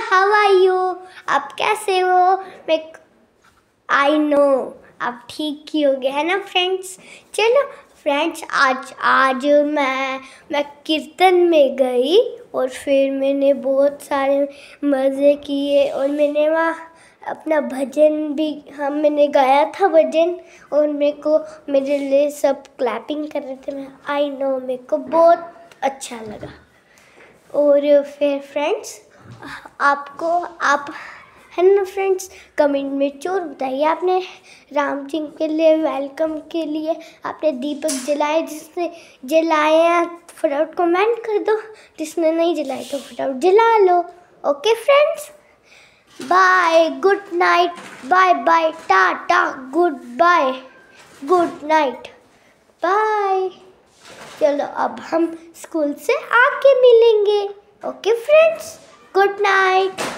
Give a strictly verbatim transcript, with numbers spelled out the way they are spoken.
How are you? आप कैसे हो? मैं आई नो आप ठीक ही हो गए है ना फ्रेंड्स। चलो फ्रेंड्स, आज आज मैं मैं कीर्तन में गई और फिर मैंने बहुत सारे मज़े किए और मैंने वहाँ अपना भजन भी हम मैंने गाया था भजन और मेरे को मेरे लिए सब क्लैपिंग कर रहे थे। मैं आई नो मेरे को बहुत अच्छा लगा। और फिर फ्रेंड्स, आपको आप है ना फ्रेंड्स, कमेंट में जरूर बताइए आपने राम जी के लिए वेलकम के लिए आपने दीपक जलाए, जिसने जलाया फटाफट कमेंट कर दो, जिसने नहीं जलाए तो फटाफट जला लो। Okay friends, bye, good night, bye bye, tata, good bye, good night, bye. चलो अब हम स्कूल से आके मिलेंगे। Okay friends, good night.